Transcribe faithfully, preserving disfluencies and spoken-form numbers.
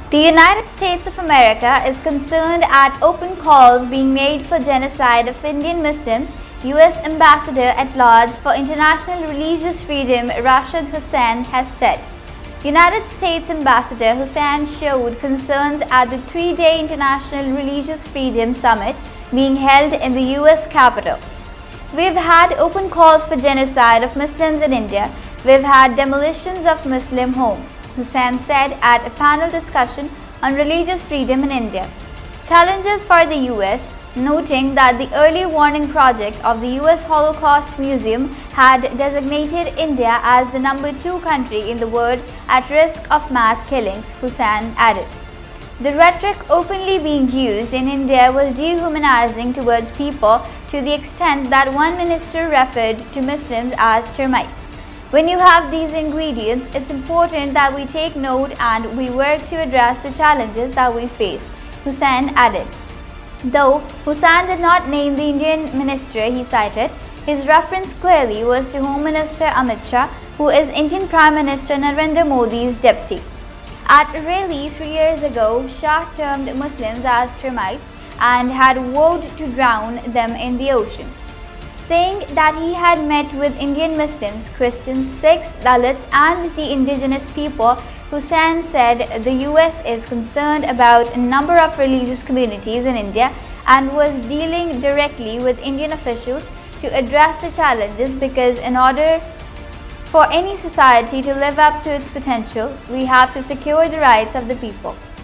The United States of America is concerned at open calls being made for genocide of Indian Muslims. U S Ambassador at Large for International Religious Freedom Rashad Hussain has said. United States Ambassador Hussain showed concerns at the three-day International Religious Freedom Summit being held in the U S Capitol. "We've had open calls for genocide of Muslims in India. We've had demolitions of Muslim homes," Hussain said at a panel discussion on religious freedom in India. Challenges for the U S, noting that the early warning project of the U S Holocaust Museum had designated India as the number two country in the world at risk of mass killings, Hussain added. The rhetoric openly being used in India was dehumanizing towards people to the extent that one minister referred to Muslims as termites. "When you have these ingredients, it's important that we take note and we work to address the challenges that we face," Hussain added. Though Hussain did not name the Indian minister he cited, his reference clearly was to Home Minister Amit Shah, who is Indian Prime Minister Narendra Modi's deputy. At a rally three years ago, Shah termed Muslims as termites and had vowed to drown them in the ocean. Saying that he had met with Indian Muslims, Christians, Sikhs, Dalits and the indigenous people, Hussain said the U S is concerned about a number of religious communities in India and was dealing directly with Indian officials to address the challenges because in order for any society to live up to its potential, we have to secure the rights of the people.